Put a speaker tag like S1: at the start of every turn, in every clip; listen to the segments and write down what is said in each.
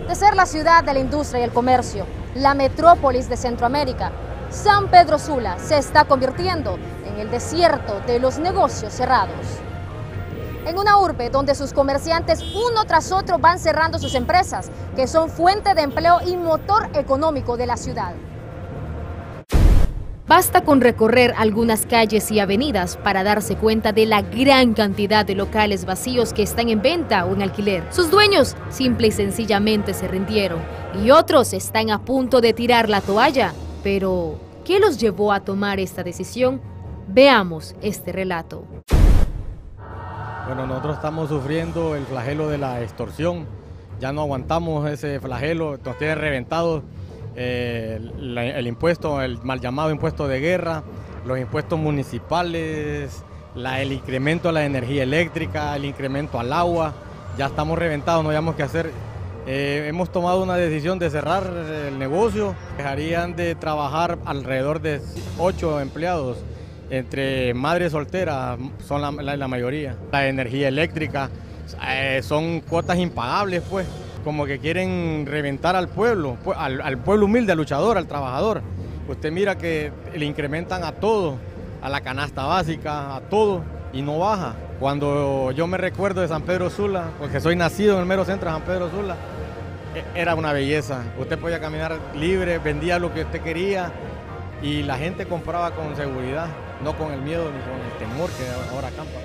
S1: De ser la ciudad de la industria y el comercio, la metrópolis de Centroamérica, San Pedro Sula se está convirtiendo en el desierto de los negocios cerrados. En una urbe donde sus comerciantes uno tras otro van cerrando sus empresas, que son fuente de empleo y motor económico de la ciudad. Basta con recorrer algunas calles y avenidas para darse cuenta de la gran cantidad de locales vacíos que están en venta o en alquiler. Sus dueños simple y sencillamente se rindieron y otros están a punto de tirar la toalla. Pero, ¿qué los llevó a tomar esta decisión? Veamos este relato.
S2: Bueno, nosotros estamos sufriendo el flagelo de la extorsión. Ya no aguantamos ese flagelo, nos tiene reventados. El impuesto, el mal llamado impuesto de guerra, los impuestos municipales, el incremento a la energía eléctrica, el incremento al agua, ya estamos reventados, no hayamos qué hacer. Hemos tomado una decisión de cerrar el negocio, dejarían de trabajar alrededor de 8 empleados, entre madres solteras son la mayoría. La energía eléctrica son cuotas impagables, pues. Como que quieren reventar al pueblo humilde, al luchador, al trabajador. Usted mira que le incrementan a todo, a la canasta básica, a todo, y no baja. Cuando yo me recuerdo de San Pedro Sula, porque soy nacido en el mero centro de San Pedro Sula, era una belleza. Usted podía caminar libre, vendía lo que usted quería, y la gente compraba con seguridad, no con el miedo ni con el temor que ahora campa.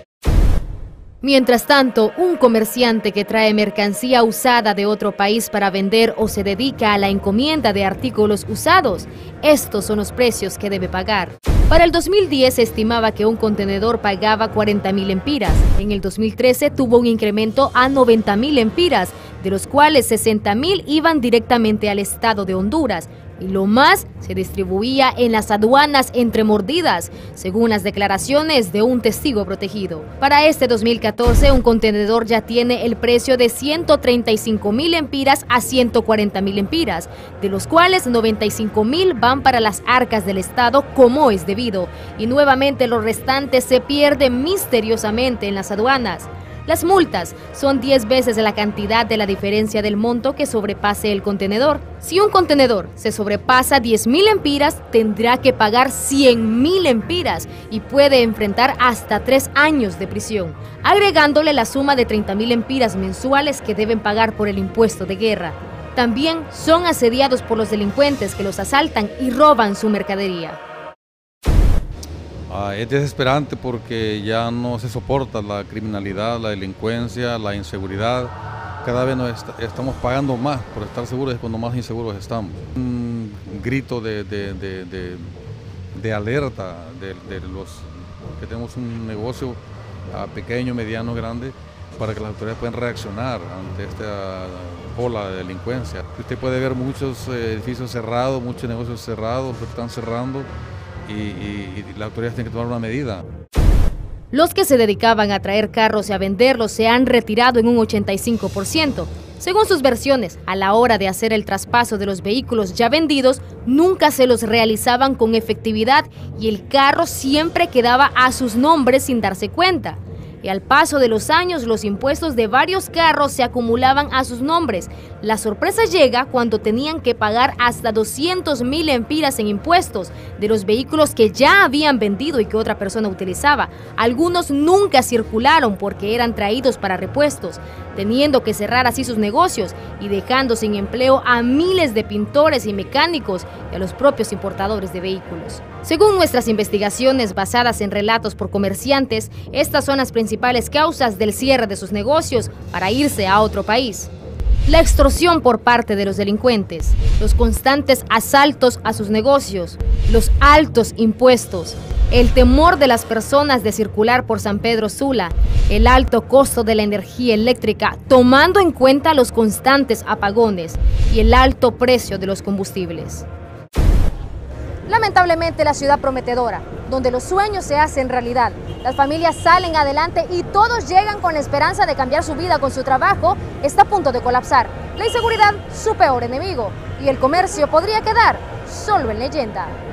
S1: Mientras tanto, un comerciante que trae mercancía usada de otro país para vender o se dedica a la encomienda de artículos usados, estos son los precios que debe pagar. Para el 2010 se estimaba que un contenedor pagaba 40.000 empiras. En el 2013 tuvo un incremento a 90.000 empiras, de los cuales 60.000 iban directamente al estado de Honduras. Y lo más se distribuía en las aduanas entre mordidas, según las declaraciones de un testigo protegido. Para este 2014, un contenedor ya tiene el precio de 135.000 empiras a 140.000 empiras, de los cuales 95.000 van para las arcas del Estado como es debido, y nuevamente los restantes se pierden misteriosamente en las aduanas. Las multas son 10 veces la cantidad de la diferencia del monto que sobrepase el contenedor. Si un contenedor se sobrepasa 10.000 empiras, tendrá que pagar 100.000 empiras y puede enfrentar hasta 3 años de prisión, agregándole la suma de 30.000 empiras mensuales que deben pagar por el impuesto de guerra. También son asediados por los delincuentes que los asaltan y roban su mercadería.
S3: Es desesperante porque ya no se soporta la criminalidad, la delincuencia, la inseguridad. Cada vez estamos pagando más por estar seguros, es cuando más inseguros estamos. Un grito de alerta de los que tenemos un negocio pequeño, mediano, grande, para que las autoridades puedan reaccionar ante esta ola de delincuencia. Usted puede ver muchos edificios cerrados, muchos negocios cerrados, que están cerrando. Y las autoridades tienen que tomar una medida.
S1: Los que se dedicaban a traer carros y a venderlos se han retirado en un 85%. Según sus versiones, a la hora de hacer el traspaso de los vehículos ya vendidos, nunca se los realizaban con efectividad y el carro siempre quedaba a sus nombres sin darse cuenta. Y al paso de los años, los impuestos de varios carros se acumulaban a sus nombres. La sorpresa llega cuando tenían que pagar hasta 200.000 empiras en impuestos de los vehículos que ya habían vendido y que otra persona utilizaba. Algunos nunca circularon porque eran traídos para repuestos, teniendo que cerrar así sus negocios y dejando sin empleo a miles de pintores y mecánicos y a los propios importadores de vehículos. Según nuestras investigaciones basadas en relatos por comerciantes, estas son las principales causas del cierre de sus negocios para irse a otro país. La extorsión por parte de los delincuentes, los constantes asaltos a sus negocios, los altos impuestos, el temor de las personas de circular por San Pedro Sula, el alto costo de la energía eléctrica, tomando en cuenta los constantes apagones y el alto precio de los combustibles. Lamentablemente, la ciudad prometedora, donde los sueños se hacen realidad, las familias salen adelante y todos llegan con la esperanza de cambiar su vida con su trabajo, está a punto de colapsar. La inseguridad, su peor enemigo, y el comercio podría quedar solo en leyenda.